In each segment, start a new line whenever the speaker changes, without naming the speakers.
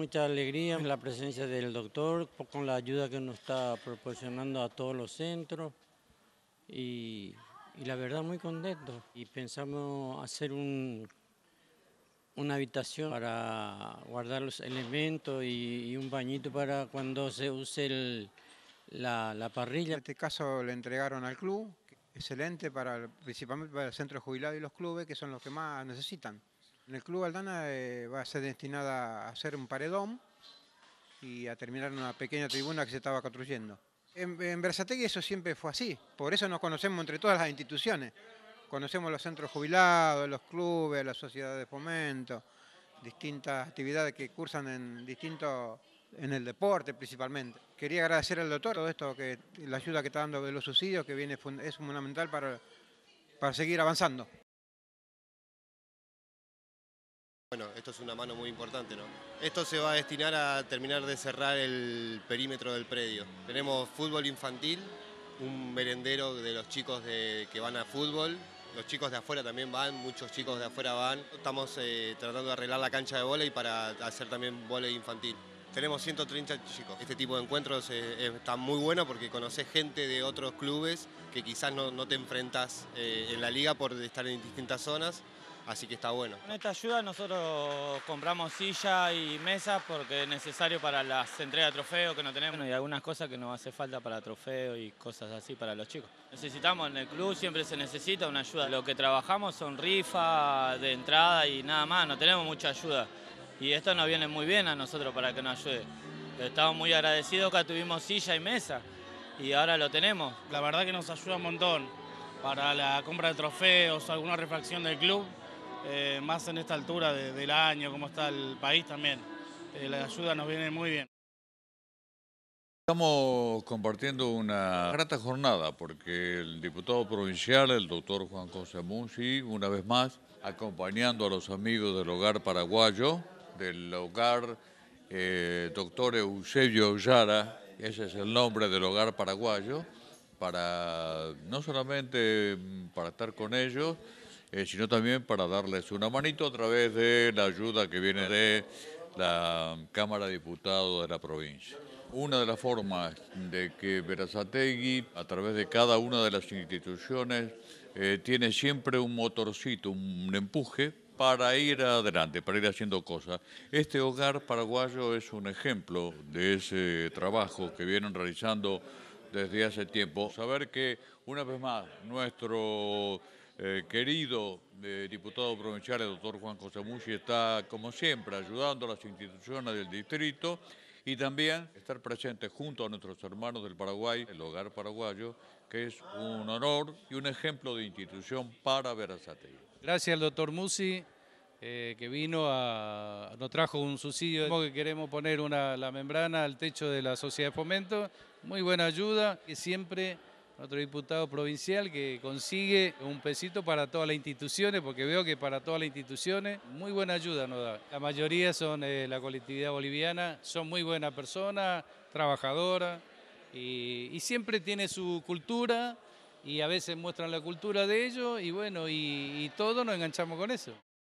Mucha alegría en la presencia del doctor, con la ayuda que nos está proporcionando a todos los centros y la verdad muy contento. Y pensamos hacer una habitación para guardar los elementos y un bañito para cuando se use la parrilla.
En este caso le entregaron al club, excelente principalmente para el centro jubilado y los clubes, que son los que más necesitan. En el Club Aldana va a ser destinada a hacer un paredón y a terminar una pequeña tribuna que se estaba construyendo. En Berazategui eso siempre fue así, por eso nos conocemos entre todas las instituciones. Conocemos los centros jubilados, los clubes, las sociedades de fomento, distintas actividades que cursan en el deporte principalmente. Quería agradecer al doctor todo esto, la ayuda que está dando de los subsidios, que es fundamental para seguir avanzando.
Bueno, esto es una mano muy importante, ¿no? Esto se va a destinar a terminar de cerrar el perímetro del predio. Tenemos fútbol infantil, un merendero de los chicos que van a fútbol. Los chicos de afuera también van, muchos chicos de afuera van. Estamos tratando de arreglar la cancha de vóley para hacer también vóley infantil. Tenemos 130 chicos. Este tipo de encuentros está muy bueno porque conoces gente de otros clubes que quizás no te enfrentas en la liga por estar en distintas zonas. Así que está bueno.
Con esta ayuda nosotros compramos silla y mesas porque es necesario para las entregas de trofeos que no tenemos y algunas cosas que nos hace falta para trofeos y cosas así para los chicos. Necesitamos en el club, siempre se necesita una ayuda. Lo que trabajamos son rifas de entrada y nada más, no tenemos mucha ayuda. Y esto nos viene muy bien a nosotros para que nos ayude. Estamos muy agradecidos que tuvimos silla y mesa y ahora lo tenemos.
La verdad que nos ayuda un montón para la compra de trofeos, alguna refracción del club. Más en esta altura del año, como está el país también. La ayuda nos viene muy bien.
Estamos compartiendo una grata jornada porque el diputado provincial, el doctor Juan José Musi, una vez más, acompañando a los amigos del Hogar Paraguayo, del Hogar doctor Eusebio Yara, ese es el nombre del Hogar Paraguayo, no solamente para estar con ellos, sino también para darles una manito a través de la ayuda que viene de la Cámara de Diputados de la provincia. Una de las formas de que Berazategui, a través de cada una de las instituciones, tiene siempre un motorcito, un empuje para ir adelante, para ir haciendo cosas. Este Hogar Paraguayo es un ejemplo de ese trabajo que vienen realizando desde hace tiempo. Saber que, una vez más, nuestro querido diputado provincial, el doctor Juan José Musi, está, como siempre, ayudando a las instituciones del distrito y también estar presente junto a nuestros hermanos del Paraguay, el Hogar Paraguayo, que es un honor y un ejemplo de institución para Berazategui.
Gracias al doctor Musi, que nos trajo un subsidio que queremos poner la membrana al techo de la Sociedad de Fomento. Muy buena ayuda, que siempre otro diputado provincial que consigue un pesito para todas las instituciones, porque veo que para todas las instituciones muy buena ayuda nos da. La mayoría son la colectividad boliviana, son muy buenas personas, trabajadoras, y siempre tiene su cultura, y a veces muestran la cultura de ellos, y bueno, y todos nos enganchamos con eso.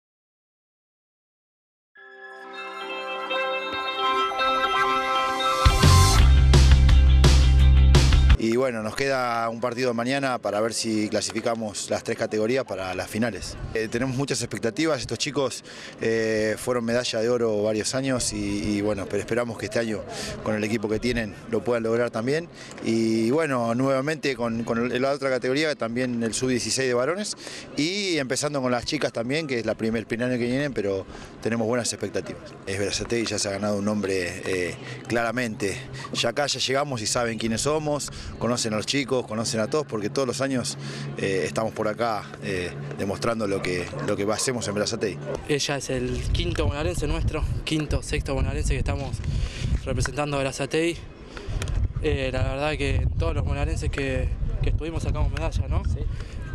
Y bueno, nos queda un partido mañana para ver si clasificamos las 3 categorías para las finales. Tenemos muchas expectativas, estos chicos fueron medalla de oro varios años y bueno, pero esperamos que este año con el equipo que tienen lo puedan lograr también. Y bueno, nuevamente con la otra categoría, también el sub-16 de varones y empezando con las chicas también, que es el primer año que vienen, pero tenemos buenas expectativas. Es Berazategui, ya se ha ganado un nombre claramente. Ya acá ya llegamos y saben quiénes somos, conocen a los chicos, conocen a todos, porque todos los años estamos por acá demostrando lo que hacemos en Berazategui.
Ella es el quinto bonaerense nuestro, sexto bonaerense que estamos representando a Berazategui. La verdad que todos los bonaerenses que estuvimos sacamos medalla, ¿no? Sí.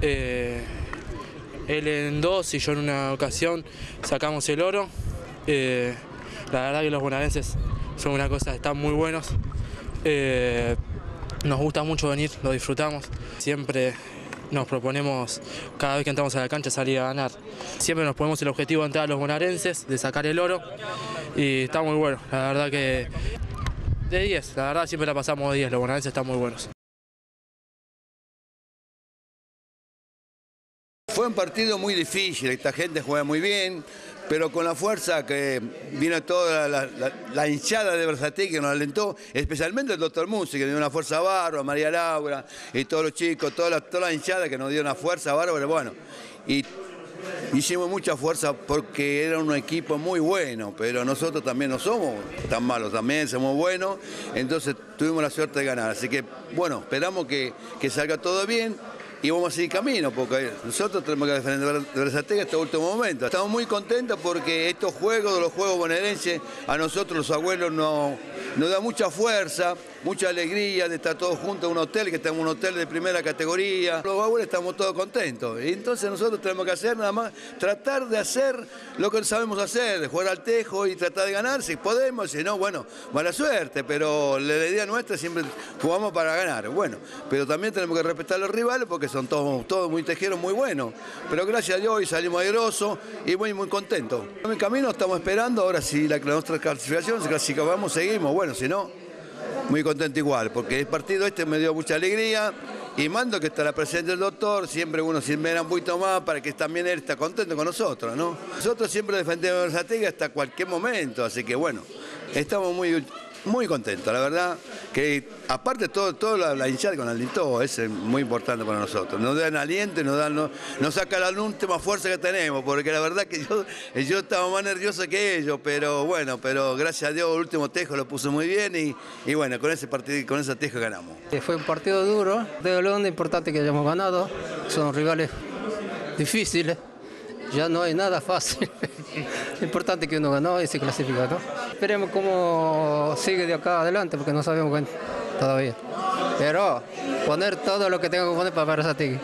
Él en 2 y yo en una ocasión sacamos el oro. La verdad que los bonaerenses son una cosa, están muy buenos. Nos gusta mucho venir, lo disfrutamos. Siempre nos proponemos cada vez que entramos a la cancha salir a ganar. Siempre nos ponemos el objetivo de entrar a los bonaerenses, de sacar el oro, y está muy bueno, la verdad que de 10, la verdad siempre la pasamos de 10, los bonaerenses están muy buenos.
Fue un partido muy difícil, esta gente juega muy bien, pero con la fuerza que vino toda la hinchada de Berazategui que nos alentó, especialmente el doctor Musi, que dio una fuerza bárbara, María Laura y todos los chicos, toda la hinchada que nos dio una fuerza bárbara, bueno, y hicimos mucha fuerza porque era un equipo muy bueno, pero nosotros también no somos tan malos, también somos buenos, entonces tuvimos la suerte de ganar, así que bueno, esperamos que salga todo bien. Y vamos a seguir camino, porque nosotros tenemos que defender Berazategui hasta el último momento. Estamos muy contentos porque estos juegos, de los juegos bonaerenses, a nosotros los abuelos nos da mucha fuerza, mucha alegría de estar todos juntos en un hotel, que estamos en un hotel de primera categoría. Los abuelos estamos todos contentos. Y entonces nosotros tenemos que hacer nada más, tratar de hacer lo que sabemos hacer, de jugar al tejo y tratar de ganar, si podemos, si no, bueno, mala suerte, pero la idea nuestra siempre jugamos para ganar. Bueno, pero también tenemos que respetar a los rivales porque son todos muy tejeros, muy buenos. Pero gracias a Dios hoy salimos airosos y muy contentos. En el camino estamos esperando, ahora si nuestra clasificación, si clasificamos, seguimos. Bueno, si no, muy contento igual, porque el partido este me dio mucha alegría y mando que estará presente el doctor, siempre uno se mira un poquito más para que también él está contento con nosotros, ¿no? Nosotros siempre defendemos a Berazategui hasta cualquier momento, así que bueno, estamos muy contentos, la verdad, que aparte todo la hinchada con alentó, es muy importante para nosotros, nos dan aliento y nos saca la última fuerza que tenemos, porque la verdad que yo estaba más nervioso que ellos, pero bueno, gracias a Dios el último tejo lo puso muy bien y bueno, con ese tejo ganamos.
Fue un partido duro, de lo importante que hayamos ganado, son rivales difíciles. Ya no hay nada fácil. Lo importante es que uno ganó y se clasificó, ¿no? Esperemos cómo sigue de acá adelante, porque no sabemos todavía. Pero poner todo lo que tenga que poner para Berazategui.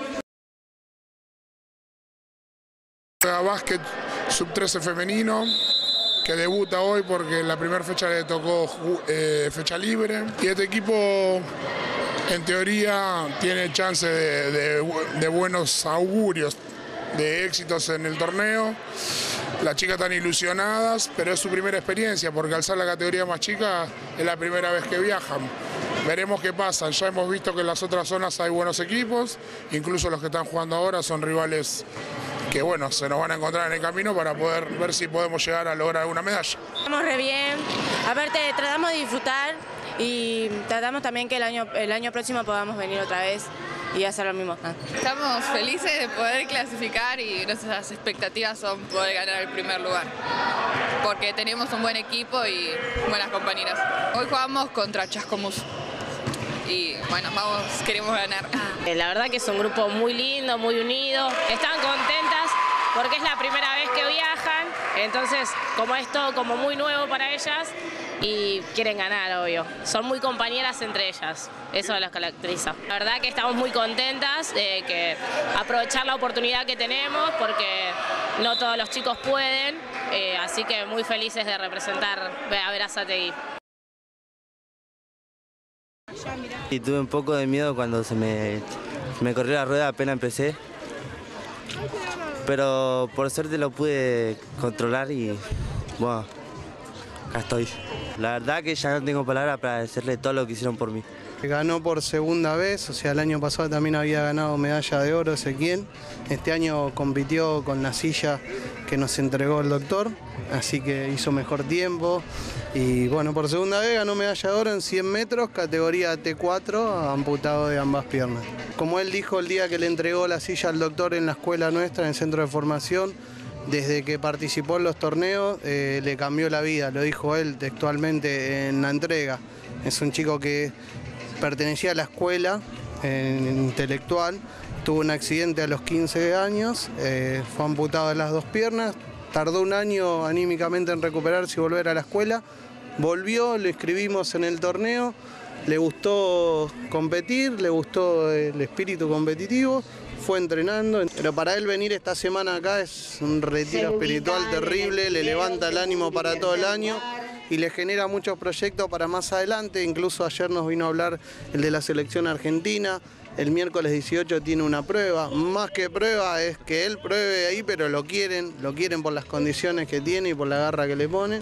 Juega básquet sub-13 femenino, que debuta hoy porque en la primera fecha le tocó fecha libre. Y este equipo, en teoría, tiene chance de buenos augurios, de éxitos en el torneo. Las chicas están ilusionadas, pero es su primera experiencia, porque al ser la categoría más chica es la primera vez que viajan. Veremos qué pasa. Ya hemos visto que en las otras zonas hay buenos equipos, incluso los que están jugando ahora son rivales que bueno, se nos van a encontrar en el camino para poder ver si podemos llegar a lograr alguna medalla.
Estamos re bien, aparte tratamos de disfrutar y tratamos también que el año próximo podamos venir otra vez y hacer lo mismo.
Estamos felices de poder clasificar y nuestras expectativas son poder ganar el primer lugar, porque tenemos un buen equipo y buenas compañeras. Hoy jugamos contra Chascomús y bueno, queremos ganar.
La verdad que es un grupo muy lindo, muy unido, están contentas porque es la primera vez que viajan, entonces como es todo como muy nuevo para ellas y quieren ganar, obvio. Son muy compañeras entre ellas, eso las caracteriza. La verdad que estamos muy contentas de que aprovechar la oportunidad que tenemos porque no todos los chicos pueden, así que muy felices de representar a Berazategui.
Y tuve un poco de miedo cuando se me corrió la rueda apenas empecé, pero por suerte lo pude controlar y bueno, acá estoy. La verdad que ya no tengo palabras para agradecerle todo lo que hicieron por mí.
Ganó por segunda vez, o sea, el año pasado también había ganado medalla de oro Ezequiel. Este año compitió con la silla que nos entregó el doctor, así que hizo mejor tiempo. Y bueno, por segunda vez ganó medalla de oro en 100 metros, categoría T4, amputado de ambas piernas. Como él dijo el día que le entregó la silla al doctor en la escuela nuestra, en el centro de formación, desde que participó en los torneos, le cambió la vida, lo dijo él textualmente en la entrega. Es un chico que pertenecía a la escuela intelectual, tuvo un accidente a los 15 años, fue amputado de las dos piernas, tardó un año anímicamente en recuperarse y volver a la escuela, volvió, lo inscribimos en el torneo, le gustó competir, le gustó el espíritu competitivo, fue entrenando, pero para él venir esta semana acá es un retiro espiritual terrible, le levanta el ánimo para todo el año y le genera muchos proyectos para más adelante. Incluso ayer nos vino a hablar el de la selección argentina. El miércoles 18 tiene una prueba. Más que prueba es que él pruebe ahí, pero lo quieren por las condiciones que tiene y por la garra que le ponen.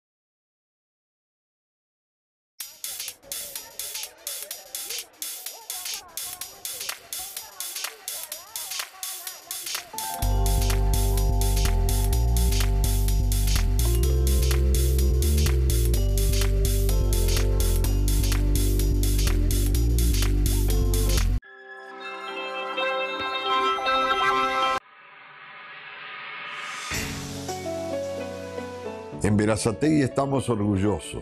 En Berazategui estamos orgullosos.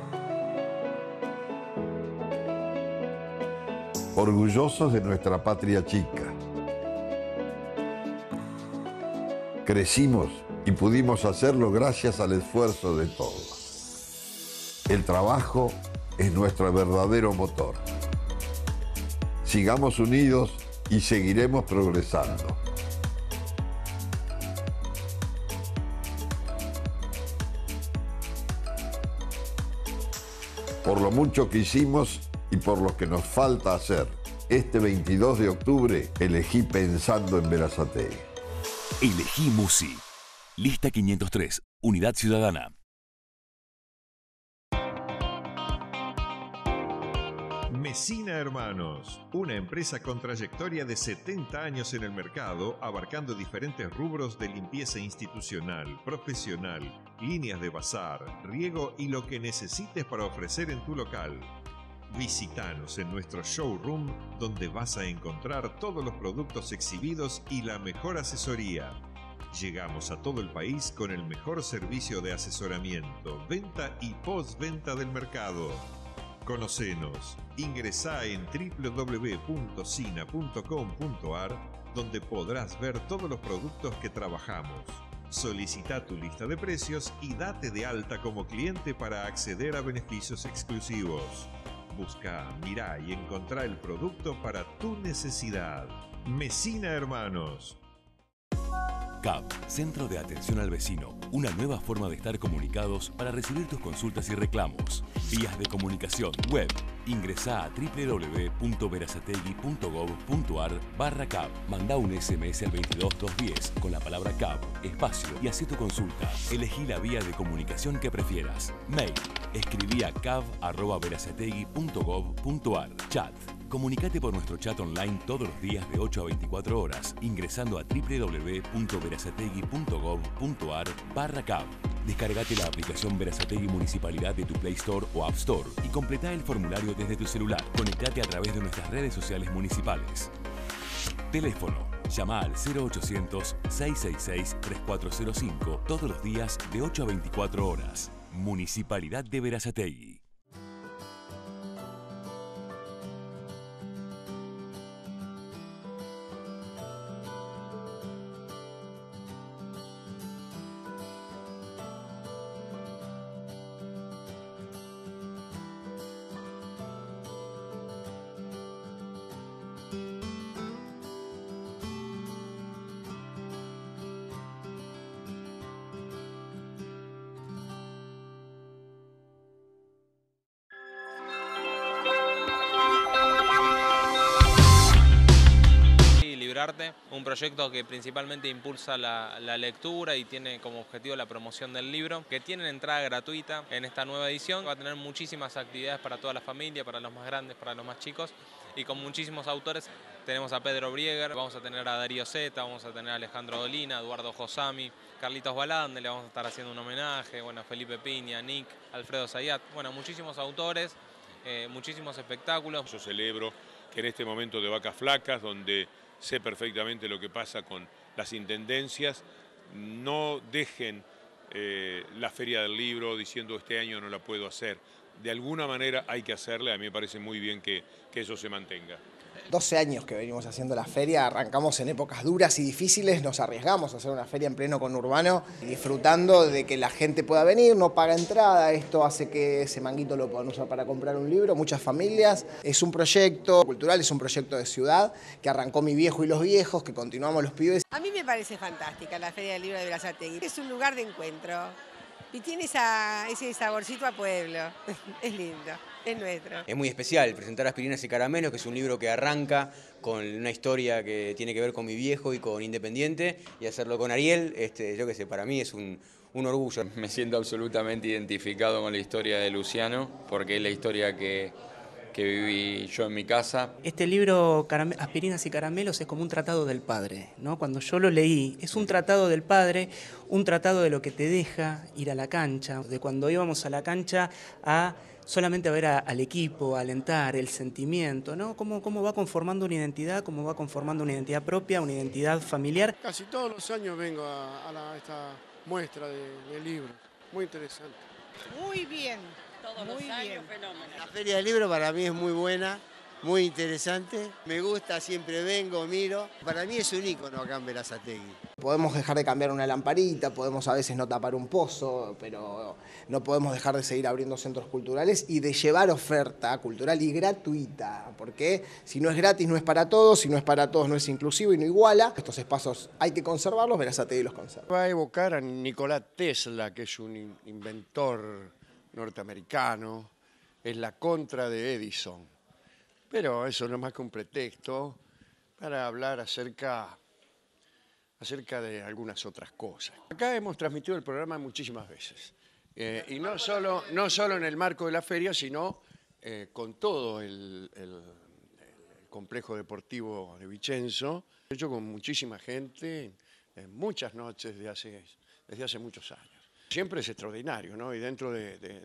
Orgullosos de nuestra patria chica. Crecimos y pudimos hacerlo gracias al esfuerzo de todos. El trabajo es nuestro verdadero motor. Sigamos unidos y seguiremos progresando. Por lo mucho que hicimos y por lo que nos falta hacer, este 22 de octubre elegí pensando en Berazategui.
Elegí Musi. Lista 503, Unidad Ciudadana.
Messina Hermanos, una empresa con trayectoria de 70 años en el mercado, abarcando diferentes rubros de limpieza institucional, profesional, líneas de bazar, riego y lo que necesites para ofrecer en tu local. Visítanos en nuestro showroom, donde vas a encontrar todos los productos exhibidos y la mejor asesoría. Llegamos a todo el país con el mejor servicio de asesoramiento, venta y postventa del mercado. Conocenos, ingresá en www.sina.com.ar, donde podrás ver todos los productos que trabajamos. Solicita tu lista de precios y date de alta como cliente para acceder a beneficios exclusivos. Busca, mirá y encontrá el producto para tu necesidad. Messina Hermanos.
CAP, Centro de Atención al Vecino. Una nueva forma de estar comunicados para recibir tus consultas y reclamos. Vías de comunicación web. Ingresá a www.berazategui.gov.ar/CAP. Mandá un SMS al 22210 con la palabra CAP, espacio y hacé tu consulta. Elegí la vía de comunicación que prefieras. Mail. Escribí a cav@berazategui.gov.ar. Chat. Comunicate por nuestro chat online todos los días de 8 a 24 horas ingresando a www.berazategui.gov.ar/CAP. Descargate la aplicación Berazategui Municipalidad de tu Play Store o App Store y completá el formulario desde tu celular. Conectate a través de nuestras redes sociales municipales. Teléfono. Llama al 0800-666-3405 todos los días de 8 a 24 horas. Municipalidad de Berazategui.
Un proyecto que principalmente impulsa la lectura y tiene como objetivo la promoción del libro, que tiene entrada gratuita en esta nueva edición. Va a tener muchísimas actividades para toda la familia, para los más grandes, para los más chicos, y con muchísimos autores. Tenemos a Pedro Brieger, vamos a tener a Darío Zeta, vamos a tener a Alejandro Dolina, Eduardo Josami, Carlitos Balande, le vamos a estar haciendo un homenaje, bueno, Felipe Piña, Nick, Alfredo Zayat, bueno, muchísimos autores, muchísimos espectáculos.
Yo celebro que en este momento de vacas flacas, donde sé perfectamente lo que pasa con las intendencias, no dejen la Feria del Libro diciendo este año no la puedo hacer. De alguna manera hay que hacerle, a mí me parece muy bien que eso se mantenga.
12 años que venimos haciendo la feria, arrancamos en épocas duras y difíciles, nos arriesgamos a hacer una feria en pleno conurbano, disfrutando de que la gente pueda venir, no paga entrada, esto hace que ese manguito lo puedan usar para comprar un libro, muchas familias. Es un proyecto cultural, es un proyecto de ciudad, que arrancó mi viejo y los viejos, que continuamos los pibes.
A mí me parece fantástica la Feria del Libro de Berazategui, es un lugar de encuentro.
y tiene ese saborcito a pueblo. Es lindo, es nuestro.
Es muy especial presentar Aspirinas y Caramelos, que es un libro que arranca con una historia que tiene que ver con mi viejo y con Independiente, y hacerlo con Ariel, yo qué sé, para mí es un orgullo.
Me siento absolutamente identificado con la historia de Luciano, porque es la historia que viví yo en mi casa.
Este libro, Aspirinas y Caramelos, es como un tratado del padre, ¿no? Cuando yo lo leí, es un tratado del padre, un tratado de lo que te deja ir a la cancha, de cuando íbamos a la cancha a solamente a ver al equipo, a alentar, el sentimiento, ¿no? Cómo va conformando una identidad, cómo va conformando una identidad propia, una identidad familiar.
Casi todos los años vengo a esta muestra de libros, muy interesante.
Muy bien.
Muy bien.
La Feria del Libro para mí es muy buena, muy interesante. Me gusta, siempre vengo, miro. Para mí es un ícono acá en Berazategui.
Podemos dejar de cambiar una lamparita, podemos a veces no tapar un pozo, pero no podemos dejar de seguir abriendo centros culturales y de llevar oferta cultural y gratuita, porque si no es gratis no es para todos, si no es para todos no es inclusivo y no iguala. Estos espacios hay que conservarlos, Berazategui los conserva.
Va a evocar a Nikola Tesla, que es un inventor norteamericano, es la contra de Edison. Pero eso no es más que un pretexto para hablar acerca de algunas otras cosas. Acá hemos transmitido el programa muchísimas veces. Y no solo en el marco de la feria, sino con todo el complejo deportivo de Vicenzo, hecho con muchísima gente, en muchas noches desde hace muchos años. Siempre es extraordinario, ¿no? Y dentro de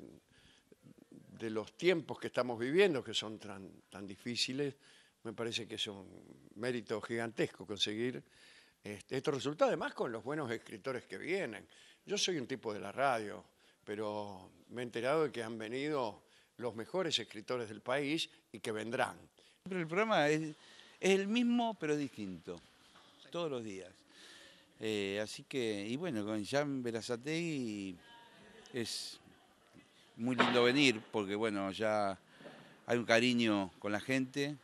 los tiempos que estamos viviendo, que son tan difíciles, me parece que es un mérito gigantesco conseguir estos resultados, además con los buenos escritores que vienen. Yo soy un tipo de la radio, pero me he enterado de que han venido los mejores escritores del país y que vendrán.
El programa es el mismo, pero distinto, todos los días. Así que, y bueno, con Jan Berazategui es muy lindo venir, porque bueno, ya hay un cariño con la gente,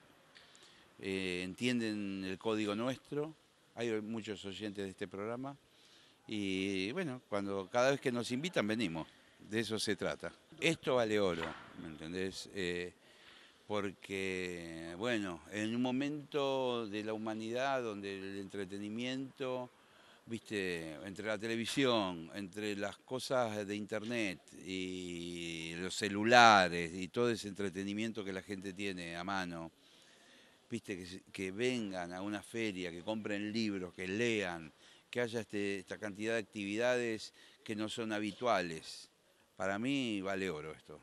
entienden el código nuestro, hay muchos oyentes de este programa, y bueno, cada vez que nos invitan venimos, de eso se trata. Esto vale oro, ¿me entendés? Porque, bueno, en un momento de la humanidad donde el entretenimiento, viste, entre la televisión, entre las cosas de internet y los celulares y todo ese entretenimiento que la gente tiene a mano, viste, que vengan a una feria, que compren libros, que lean, que haya esta cantidad de actividades que no son habituales. Para mí vale oro esto.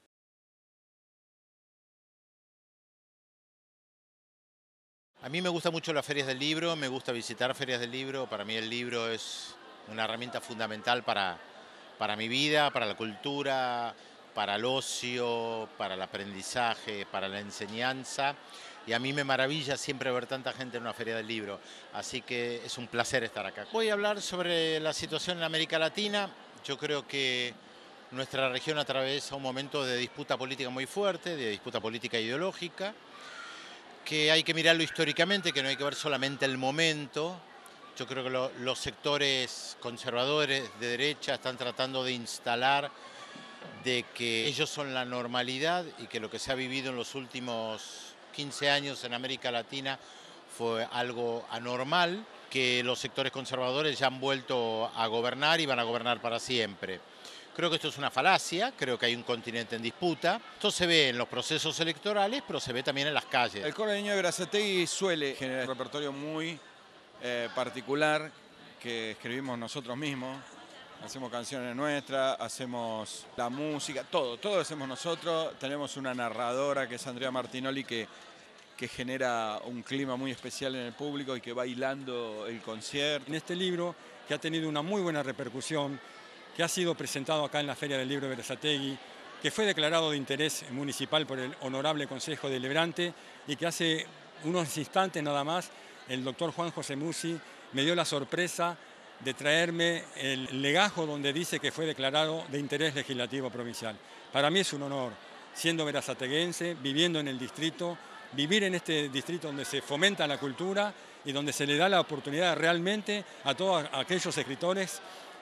A mí me gustan mucho las ferias del libro, me gusta visitar ferias del libro. Para mí el libro es una herramienta fundamental para mi vida, para la cultura, para el ocio, para el aprendizaje, para la enseñanza. Y a mí me maravilla siempre ver tanta gente en una feria del libro. Así que es un placer estar acá. Voy a hablar sobre la situación en América Latina. Yo creo que nuestra región atraviesa un momento de disputa política muy fuerte, de disputa política ideológica, que hay que mirarlo históricamente, que no hay que ver solamente el momento. Yo creo que los sectores conservadores de derecha están tratando de instalar de que ellos son la normalidad y que lo que se ha vivido en los últimos 15 años en América Latina fue algo anormal, que los sectores conservadores ya han vuelto a gobernar y van a gobernar para siempre. Creo que esto es una falacia, creo que hay un continente en disputa. Esto se ve en los procesos electorales, pero se ve también en las calles.
El coro de niño de Berazategui suele generar un repertorio muy particular que escribimos nosotros mismos. Hacemos canciones nuestras, hacemos la música, todo hacemos nosotros. Tenemos una narradora que es Andrea Martinoli que genera un clima muy especial en el público y que va hilando el concierto.
En este libro, que ha tenido una muy buena repercusión, que ha sido presentado acá en la Feria del Libro de Berazategui, que fue declarado de interés municipal por el Honorable Consejo Deliberante y que hace unos instantes nada más el doctor Juan José Musi me dio la sorpresa de traerme el legajo donde dice que fue declarado de interés legislativo provincial. Para mí es un honor, siendo berazateguense, viviendo en el distrito, vivir en este distrito donde se fomenta la cultura y donde se le da la oportunidad realmente a todos aquellos escritores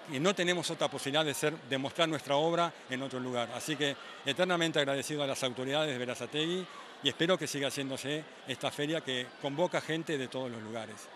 y no tenemos otra posibilidad de mostrar nuestra obra en otro lugar. Así que eternamente agradecido a las autoridades de Berazategui y espero que siga haciéndose esta feria que convoca gente de todos los lugares.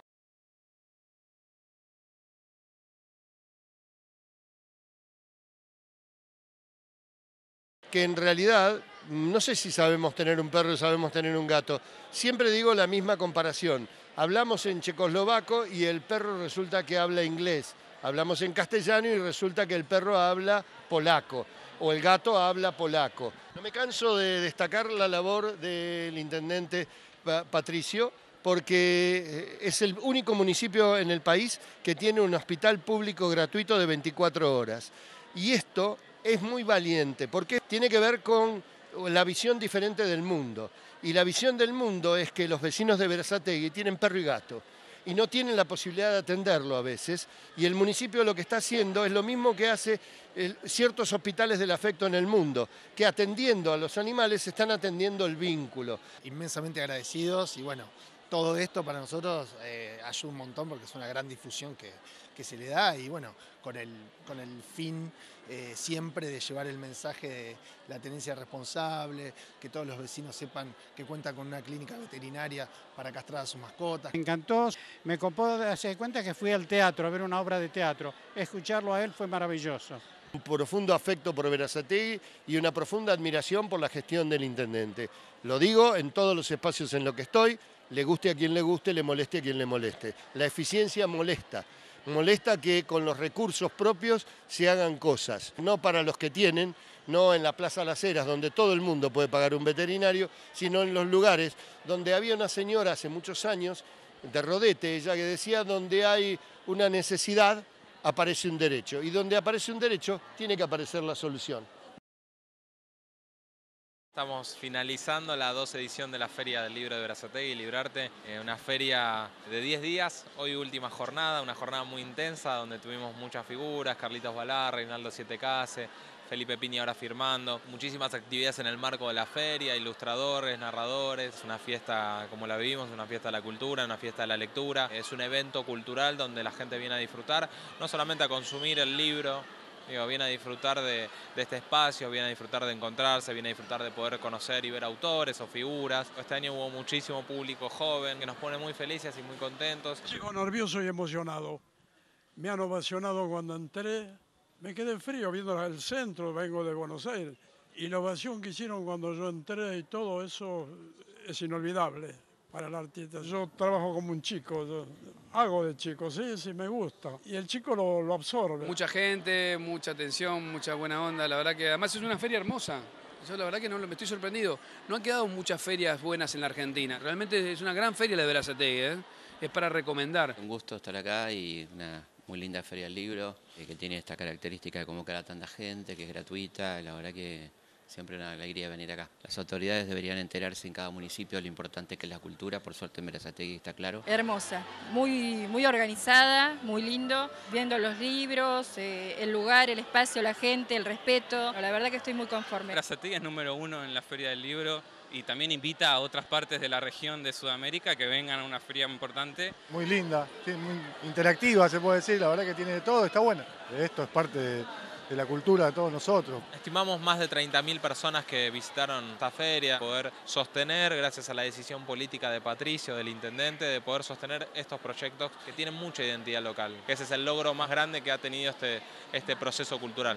Que en realidad, no sé si sabemos tener un perro o sabemos tener un gato. Siempre digo la misma comparación. Hablamos en checoslovaco y el perro resulta que habla inglés. Hablamos en castellano y resulta que el perro habla polaco o el gato habla polaco. No me canso de destacar la labor del intendente Patricio, porque es el único municipio en el país que tiene un hospital público gratuito de 24 horas. Y esto es muy valiente, porque tiene que ver con la visión diferente del mundo. Y la visión del mundo es que los vecinos de Berazategui tienen perro y gato y no tienen la posibilidad de atenderlo a veces. Y el municipio lo que está haciendo es lo mismo que hace ciertos hospitales del afecto en el mundo, que atendiendo a los animales están atendiendo el vínculo.
Inmensamente agradecidos y bueno, todo esto para nosotros ayuda un montón porque es una gran difusión que se le da y bueno, con el fin siempre de llevar el mensaje de la tenencia responsable, que todos los vecinos sepan que cuentan con una clínica veterinaria para castrar a sus mascotas.
Me encantó, me copó darse cuenta que fui al teatro a ver una obra de teatro. Escucharlo a él fue maravilloso.
Un profundo afecto por Berazategui y una profunda admiración por la gestión del intendente. Lo digo en todos los espacios en los que estoy, le guste a quien le guste, le moleste a quien le moleste. La eficiencia molesta. Molesta que con los recursos propios se hagan cosas, no para los que tienen, no en la Plaza Las Heras, donde todo el mundo puede pagar un veterinario, sino en los lugares donde había una señora hace muchos años, de Rodete, ella que decía, donde hay una necesidad, aparece un derecho, y donde aparece un derecho, tiene que aparecer la solución.
Estamos finalizando la 12ª edición de la Feria del Libro de Berazategui, Librarte, una feria de 10 días, hoy última jornada, una jornada muy intensa donde tuvimos muchas figuras, Carlitos Balá, Reinaldo Sietecase, Felipe Piña ahora firmando, muchísimas actividades en el marco de la feria, ilustradores, narradores, es una fiesta como la vivimos, una fiesta de la cultura, una fiesta de la lectura, es un evento cultural donde la gente viene a disfrutar, no solamente a consumir el libro, viene a disfrutar de este espacio, viene a disfrutar de encontrarse, viene a disfrutar de poder conocer y ver autores o figuras. Este año hubo muchísimo público joven que nos pone muy felices y muy contentos.
Sigo nervioso y emocionado. Me han ovacionado cuando entré. Me quedé frío viendo el centro, vengo de Buenos Aires. Y la ovación que hicieron cuando yo entré y todo eso es inolvidable para el artista. Yo trabajo como un chico, yo hago de chico, sí, me gusta. Y el chico lo absorbe.
Mucha gente, mucha atención, mucha buena onda. La verdad que además es una feria hermosa. Yo la verdad que me estoy sorprendido. No han quedado muchas ferias buenas en la Argentina. Realmente es una gran feria la de Berazategui, es para recomendar.
Un gusto estar acá y una muy linda feria del libro, que tiene esta característica de convocar a tanta gente, que es gratuita. La verdad que siempre una alegría venir acá. Las autoridades deberían enterarse en cada municipio de lo importante que es la cultura. Por suerte en Berazategui está claro.
Hermosa, muy organizada, muy lindo. Viendo los libros, el lugar, el espacio, la gente, el respeto. La verdad que estoy muy conforme.
Berazategui es número 1 en la Feria del Libro y también invita a otras partes de la región de Sudamérica que vengan a una feria importante.
Muy linda, muy interactiva se puede decir, la verdad que tiene de todo, está buena. Esto es parte de la cultura de todos nosotros.
Estimamos más de 30.000 personas que visitaron esta feria, poder sostener, gracias a la decisión política de Patricio, del intendente, de poder sostener estos proyectos que tienen mucha identidad local, que ese es el logro más grande que ha tenido este proceso cultural.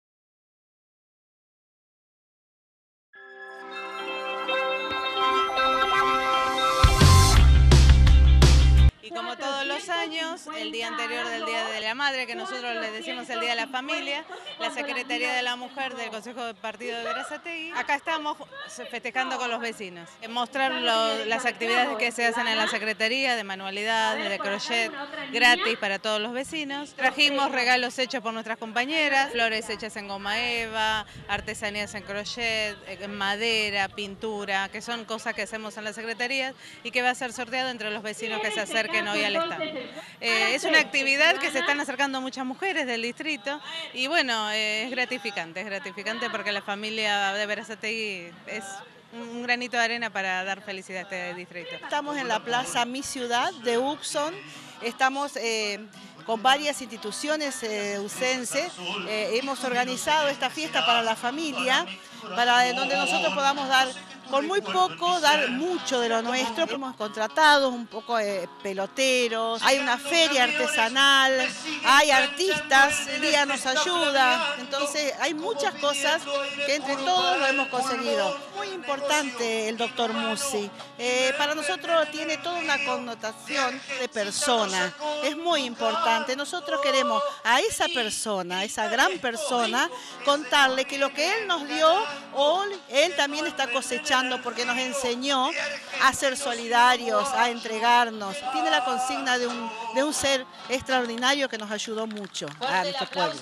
Y como todos los años, el día anterior del Día de la Madre, que nosotros le decimos el Día de la Familia, la Secretaría de la Mujer del Consejo de Partido de Berazategui, acá estamos festejando con los vecinos. Mostrar las actividades que se hacen en la Secretaría, de manualidades, de crochet, gratis para todos los vecinos. Trajimos regalos hechos por nuestras compañeras, flores hechas en goma eva, artesanías en crochet, en madera, pintura, que son cosas que hacemos en la Secretaría y que va a ser sorteado entre los vecinos que se acerquen hoy al stand. Es una actividad que se están acercando muchas mujeres del distrito y bueno, es gratificante porque la familia de Berazategui es un granito de arena para dar felicidad a este distrito.
Estamos en la plaza Mi Ciudad de Upson, estamos con varias instituciones ucenses. Hemos organizado esta fiesta para la familia, para donde nosotros podamos dar, con muy poco, dar mucho de lo nuestro. Hemos contratado un poco de peloteros, hay una feria artesanal, hay artistas, el día nos ayuda. Entonces hay muchas cosas que entre todos lo hemos conseguido. Muy importante el doctor Musi. Para nosotros tiene toda una connotación de persona. Es muy importante. Nosotros queremos a esa persona, a esa gran persona, contarle que lo que él nos dio, hoy él también está cosechando, porque nos enseñó a ser solidarios, a entregarnos. Tiene la consigna de un ser extraordinario que nos ayudó mucho a nuestro pueblo.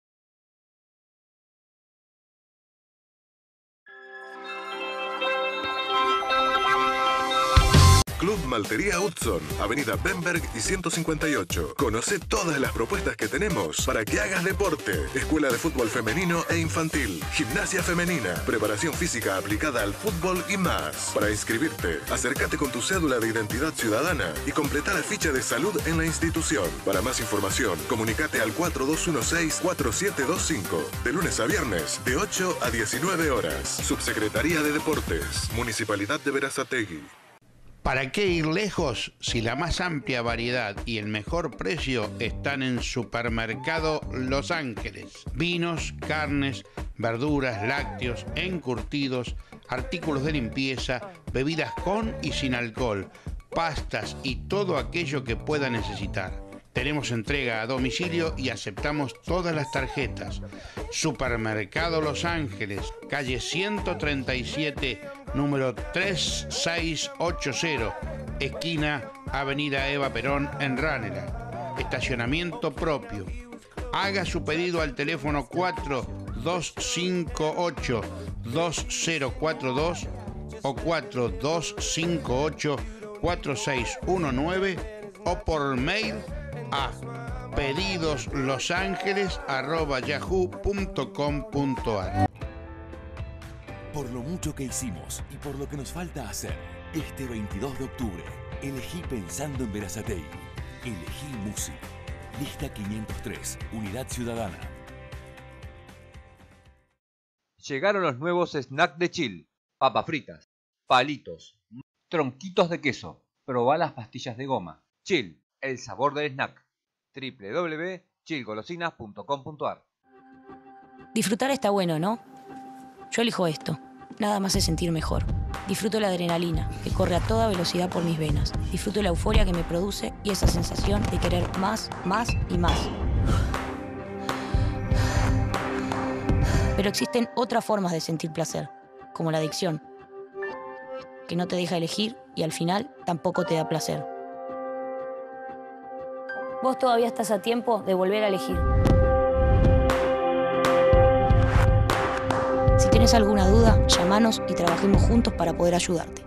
Club Maltería Hudson, Avenida Bemberg y 158. Conoce todas las propuestas que tenemos para que hagas deporte. Escuela de fútbol femenino e infantil, gimnasia femenina, preparación física aplicada al fútbol y más. Para inscribirte, acércate con tu cédula de identidad ciudadana y completa la ficha de salud en la institución. Para más información, comunicate al 4216-4725. De lunes a viernes, de 8 a 19 horas. Subsecretaría de Deportes, Municipalidad de Berazategui.
¿Para qué ir lejos si la más amplia variedad y el mejor precio están en Supermercado Los Ángeles? Vinos, carnes, verduras, lácteos, encurtidos, artículos de limpieza, bebidas con y sin alcohol, pastas y todo aquello que pueda necesitar. Tenemos entrega a domicilio y aceptamos todas las tarjetas. Supermercado Los Ángeles, calle 137, número 3680, esquina Avenida Eva Perón en Ranela. Estacionamiento propio. Haga su pedido al teléfono 4258-2042 o 4258-4619 o por mail a pedidoslosángeles@yahoo.com.ar.
Por lo mucho que hicimos y por lo que nos falta hacer, este 22 de octubre, elegí pensando en Berazategui. Elegí Musi. Lista 503, Unidad Ciudadana.
Llegaron los nuevos snacks de Chill. Papas fritas, palitos, tronquitos de queso. Probá las pastillas de goma. Chill, el sabor del snack. www.chillgolosinas.com.ar.
Disfrutar está bueno, ¿no? Yo elijo esto. Nada más es sentir mejor. Disfruto la adrenalina, que corre a toda velocidad por mis venas. Disfruto la euforia que me produce y esa sensación de querer más, más y más. Pero existen otras formas de sentir placer, como la adicción, que no te deja elegir y al final tampoco te da placer. Vos todavía estás a tiempo de volver a elegir. Si tienes alguna duda, llámanos y trabajemos juntos para poder ayudarte.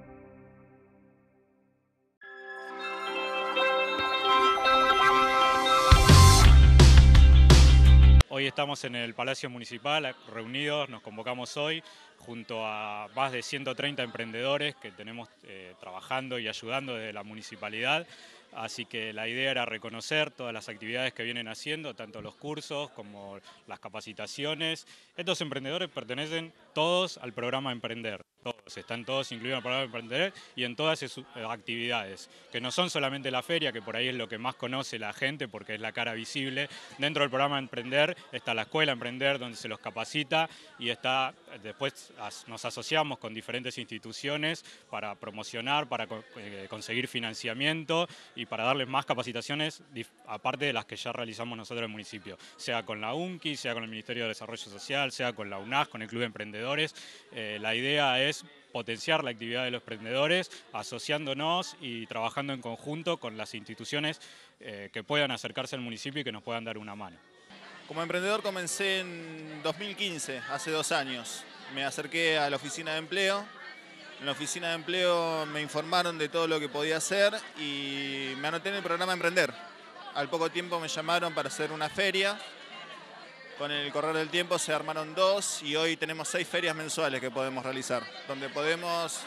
Hoy estamos en el Palacio Municipal reunidos, nos convocamos hoy junto a más de 130 emprendedores que tenemos trabajando y ayudando desde la municipalidad. Así que la idea era reconocer todas las actividades que vienen haciendo, tanto los cursos como las capacitaciones. Estos emprendedores pertenecen todos al programa Emprender. Están todos incluidos en el programa Emprender y en todas sus actividades, que no son solamente la feria, que por ahí es lo que más conoce la gente porque es la cara visible. Dentro del programa Emprender está la Escuela Emprender, donde se los capacita, y después nos asociamos con diferentes instituciones para promocionar, para conseguir financiamiento y para darles más capacitaciones, aparte de las que ya realizamos nosotros en el municipio, sea con la UNCI, sea con el Ministerio de Desarrollo Social, sea con la UNAS, con el Club de Emprendedores. La idea es potenciar la actividad de los emprendedores, asociándonos y trabajando en conjunto con las instituciones que puedan acercarse al municipio y que nos puedan dar una mano.
Como emprendedor comencé en 2015, hace 2 años. Me acerqué a la oficina de empleo. En la oficina de empleo me informaron de todo lo que podía hacer y me anoté en el programa Emprender. Al poco tiempo me llamaron para hacer una feria. Con el correr del tiempo se armaron 2 y hoy tenemos 6 ferias mensuales que podemos realizar, donde podemos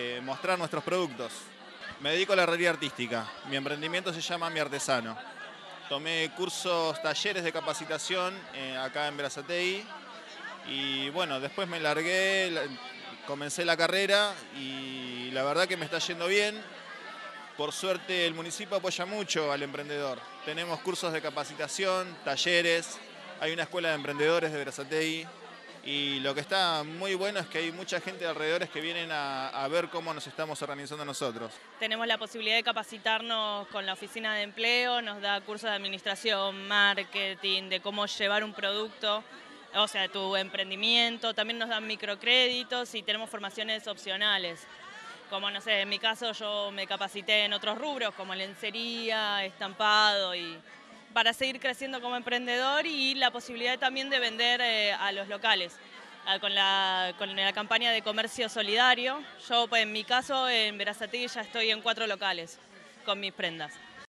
mostrar nuestros productos. Me dedico a la herrería artística. Mi emprendimiento se llama Mi Artesano. tomé cursos, talleres de capacitación acá en Berazategui y bueno, después me largué, comencé la carrera y la verdad que me está yendo bien. Por suerte el municipio apoya mucho al emprendedor. Tenemos cursos de capacitación, talleres, hay una escuela de emprendedores de Berazategui y lo que está muy bueno es que hay mucha gente de alrededores que vienen a ver cómo nos estamos organizando nosotros.
Tenemos la posibilidad de capacitarnos con la oficina de empleo, nos da cursos de administración, marketing, de cómo llevar un producto, o sea, tu emprendimiento, también nos dan microcréditos y tenemos formaciones opcionales. Como, no sé, en mi caso yo me capacité en otros rubros como lencería, estampado, y para seguir creciendo como emprendedor y la posibilidad también de vender a los locales. Con la campaña de comercio solidario, yo pues, en mi caso en Berazategui ya estoy en 4 locales con mis prendas.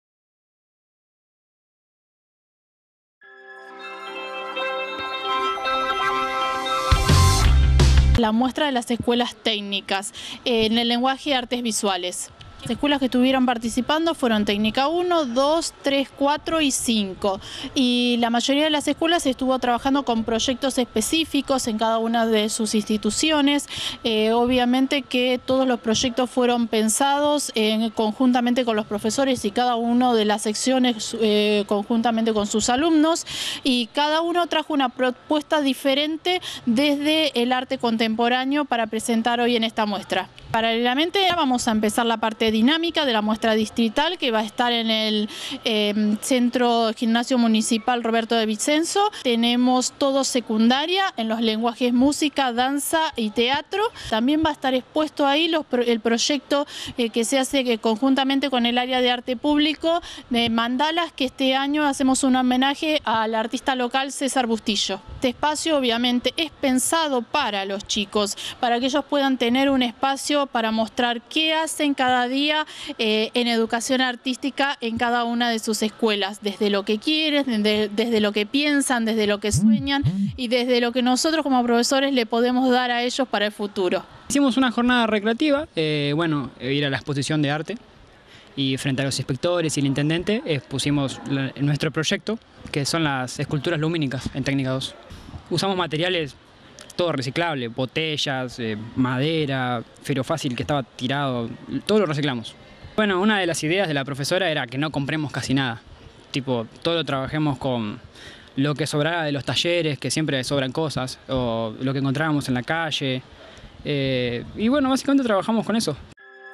La muestra de las escuelas técnicas en el lenguaje de artes visuales. Las escuelas que estuvieron participando fueron Técnica 1, 2, 3, 4 y 5. Y la mayoría de las escuelas estuvo trabajando con proyectos específicos en cada una de sus instituciones. Obviamente que todos los proyectos fueron pensados conjuntamente con los profesores y cada uno de las secciones conjuntamente con sus alumnos. Y cada uno trajo una propuesta diferente desde el arte contemporáneo para presentar hoy en esta muestra. Paralelamente vamos a empezar la parte dinámica de la muestra distrital que va a estar en el Centro Gimnasio Municipal Roberto de Vicenzo. Tenemos todo secundaria en los lenguajes música, danza y teatro. También va a estar expuesto ahí el proyecto que se hace conjuntamente con el área de arte público de mandalas, que este año hacemos un homenaje al artista local César Bustillo. Este espacio obviamente es pensado para los chicos, para que ellos puedan tener un espacio para mostrar qué hacen cada día en educación artística en cada una de sus escuelas, desde lo que quieren, desde lo que piensan, desde lo que sueñan y desde lo que nosotros como profesores le podemos dar a ellos para el futuro.
Hicimos una jornada recreativa, ir a la exposición de arte y frente a los inspectores y el intendente expusimos nuestro proyecto, que son las esculturas lumínicas en Técnica 2. Usamos materiales todo reciclable, botellas, madera, ferrofácil que estaba tirado, todo lo reciclamos. Bueno, una de las ideas de la profesora era que no compremos casi nada, tipo, todo lo trabajemos con lo que sobrara de los talleres, que siempre sobran cosas, o lo que encontrábamos en la calle, y bueno, básicamente trabajamos con eso.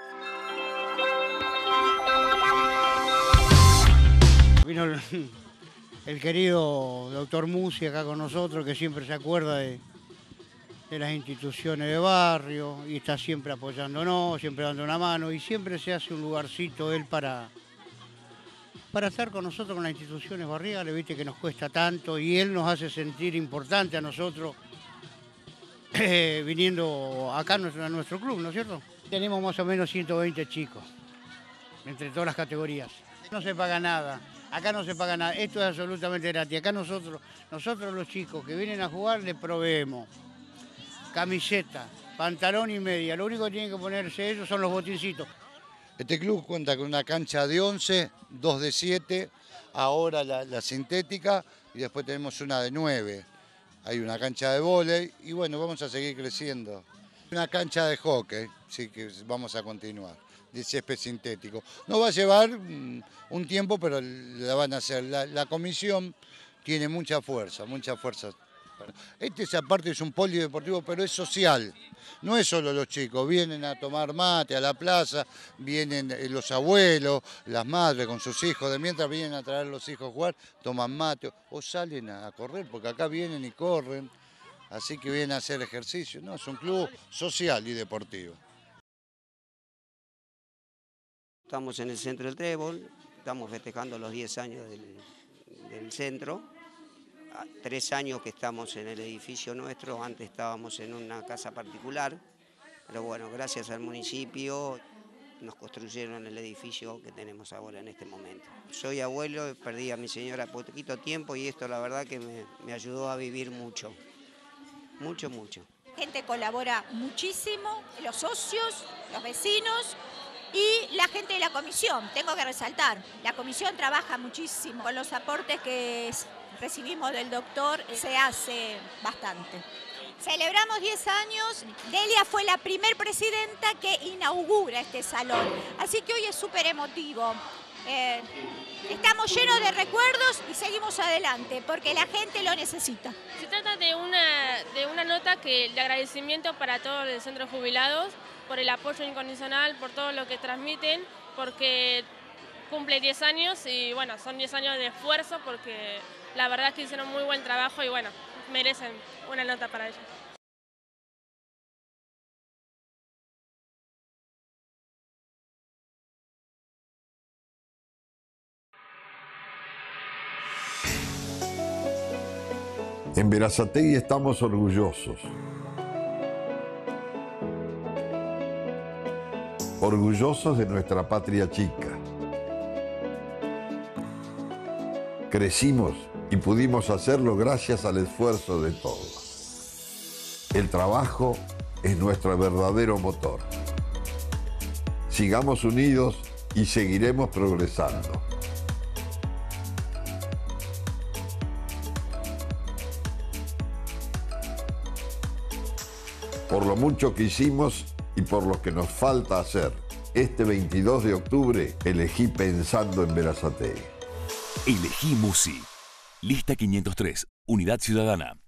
Vino el querido doctor Musi acá con nosotros, que siempre se acuerda de las instituciones de barrio y está siempre apoyándonos, siempre dando una mano y siempre se hace un lugarcito él para estar con nosotros, con las instituciones barriales, viste que nos cuesta tanto y él nos hace sentir importante a nosotros viniendo acá a nuestro club, ¿no es cierto? Tenemos más o menos 120 chicos, entre todas las categorías. No se paga nada. Acá no se paga nada, esto es absolutamente gratis. Acá nosotros los chicos que vienen a jugar les proveemos camiseta, pantalón y media. Lo único que tienen que ponerse ellos son los botincitos.
Este club cuenta con una cancha de 11, 2 de 7, ahora la sintética y después tenemos una de 9. Hay una cancha de vóley y bueno, vamos a seguir creciendo. Una cancha de hockey, sí que vamos a continuar, de césped sintético. Nos va a llevar un tiempo, pero la van a hacer. La comisión tiene mucha fuerza, mucha fuerza. Aparte es un polideportivo, pero es social. No es solo los chicos, vienen a tomar mate a la plaza, vienen los abuelos, las madres con sus hijos, de mientras vienen a traer los hijos a jugar, toman mate o salen a correr, porque acá vienen y corren, así que vienen a hacer ejercicio. No, es un club social y deportivo.
Estamos en el centro del Trébol, estamos festejando los 10 años del centro. 3 años que estamos en el edificio nuestro, antes estábamos en una casa particular, pero bueno, gracias al municipio nos construyeron el edificio que tenemos ahora en este momento. Soy abuelo, perdí a mi señora poquito tiempo y esto la verdad que me ayudó a vivir mucho, mucho.
La gente colabora muchísimo, los socios, los vecinos,
Y la gente de la comisión, tengo que resaltar, la comisión trabaja muchísimo. Con los aportes que recibimos del doctor se hace bastante. Celebramos 10 años, Delia fue la primer presidenta que inaugura este salón, así que hoy es súper emotivo. Estamos llenos de recuerdos y seguimos adelante porque la gente lo necesita.
Se trata de una nota de agradecimiento para todos los centros jubilados por el apoyo incondicional, por todo lo que transmiten, porque cumple 10 años y bueno, son 10 años de esfuerzo porque la verdad es que hicieron muy buen trabajo y bueno, merecen una nota para ellos.
En Berazategui estamos orgullosos. Orgullosos de nuestra patria chica. Crecimos y pudimos hacerlo gracias al esfuerzo de todos. El trabajo es nuestro verdadero motor. Sigamos unidos y seguiremos progresando. Por lo mucho que hicimos y por lo que nos falta hacer, este 22 de octubre elegí pensando en Berazategui.
Elegí Musi. Lista 503, Unidad Ciudadana.